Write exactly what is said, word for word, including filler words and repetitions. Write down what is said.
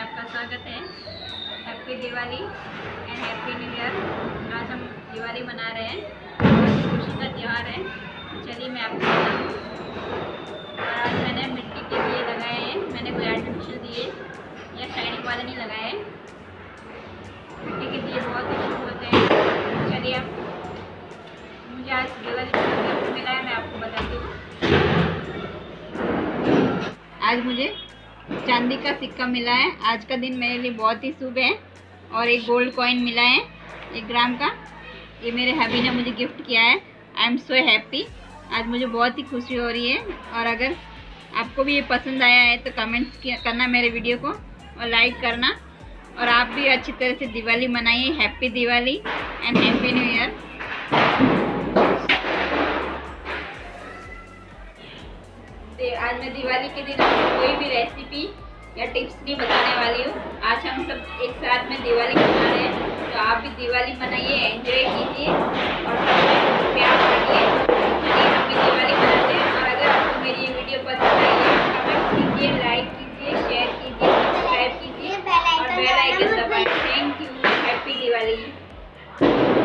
आपका स्वागत है। Happy Diwali and happy new year. आज हम दिवाली मना रहे हैं, बहुत खुशी का त्यौहार है। चलिए मैं आपको बताऊँ। और आज मैंने मिट्टी के दिए लगाए हैं। मैंने कोई आर्टिफिशियल दिए या शाइनिंग वाले नहीं लगाए हैं। मिट्टी के दिए बहुत ही शुभ होते हैं। चलिए आप मुझे आज दिवाली का गिफ्ट मिला है, मैं आपको बताती हूँ। आज मुझे चांदी का सिक्का मिला है। आज का दिन मेरे लिए बहुत ही शुभ है। और एक गोल्ड कॉइन मिला है एक ग्राम का। ये मेरे हबी ने मुझे गिफ्ट किया है। I am so happy. आज मुझे बहुत ही खुशी हो रही है। और अगर आपको भी ये पसंद आया है तो कमेंट्स करना मेरे वीडियो को और लाइक करना। और आप भी अच्छी तरह से दिवाली मनाइए। Happy Diwali and happy new year. आज मैं दिवाली के दिन आपको कोई भी रेसिपी या टिप्स नहीं बताने वाली हूँ। आज हम सब एक साथ में दिवाली मना रहे हैं, तो आप भी दिवाली मनाइए, एंजॉय कीजिए और प्यार करिए। चलिए हम भी दिवाली मनाते हैं। और अगर आपको मेरी ये वीडियो पसंद आई है तो कमेंट कीजिए, लाइक कीजिए, शेयर कीजिए, सब्सक्राइब कीजिए और बेल आइकन दबाएं। Thank you. हैप्पी दिवाली।